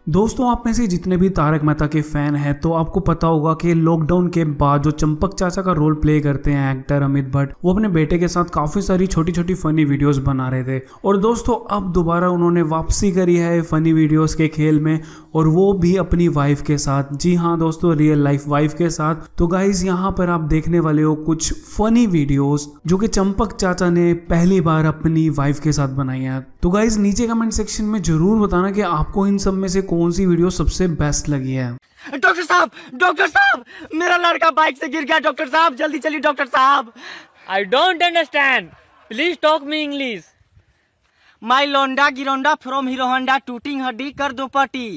दोस्तों, आप में से जितने भी तारक मेहता के फैन हैं तो आपको पता होगा कि लॉकडाउन के बाद जो चंपक चाचा का रोल प्ले करते हैं एक्टर अमित भट्ट, वो अपने बेटे के साथ काफी सारी छोटी छोटी फनी वीडियोस बना रहे थे। और दोस्तों, अब दोबारा उन्होंने वापसी करी है फनी वीडियोस के खेल में, और वो भी अपनी वाइफ के साथ। जी हाँ दोस्तों, रियल लाइफ वाइफ के साथ। तो गाइज, यहाँ पर आप देखने वाले हो कुछ फनी वीडियोस जो कि चंपक चाचा ने पहली बार अपनी वाइफ के साथ बनाई है। तो गाइज, नीचे कमेंट सेक्शन में जरूर बताना कि आपको इन सब में से कौन सी वीडियो सबसे बेस्ट लगी है। डॉक्टर साहब, मेरा लड़का बाइक से गिर गया। डॉक्टर साहब, जल्दी चलिए डॉक्टर साहब। I don't understand, please talk me English. My लोंडा गिरोंडा फ्रॉम हीरो होंडा, टूटिंग हड्डी कर दो पट्टी।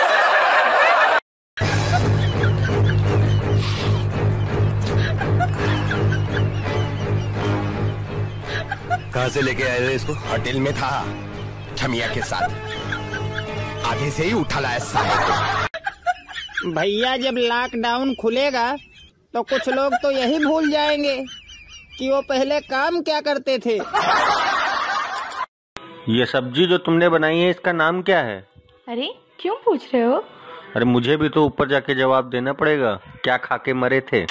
कहाँ से लेके आए थे इसको? होटल में था, छमिया के साथ। आगे से ही उठा लाया साले। भैया, जब लॉकडाउन खुलेगा तो कुछ लोग तो यही भूल जाएंगे कि वो पहले काम क्या करते थे। ये सब्जी जो तुमने बनाई है, इसका नाम क्या है? अरे क्यों पूछ रहे हो? अरे मुझे भी तो ऊपर जाके जवाब देना पड़ेगा। क्या खा के मरे थे?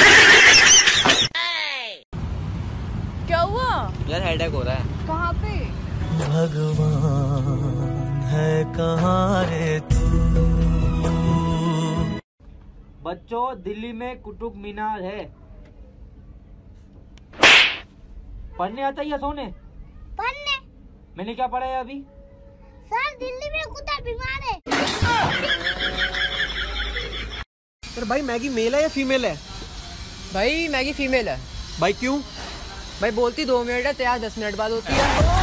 क्या हुआ यार? हेडेक हो रहा है। कहाँ पे? भगवान है कहाँ रे तू? बच्चों, दिल्ली में कुतुब मीनार है। पढ़ने आता है या सोने? पढ़ने। मैंने क्या पढ़ा है अभी? सर, दिल्ली में कुत्ता बीमार है। सर, भाई मैगी मेल है या फीमेल है? भाई मैगी फीमेल है। भाई क्यों? भाई बोलती 2 मिनट है, तैयार 10 मिनट बाद होती है।